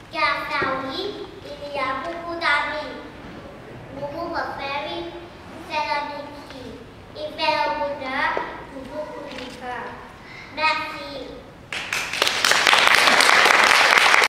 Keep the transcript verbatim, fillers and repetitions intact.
Gasawi, il y a beaucoup d'amis. Momo was very sad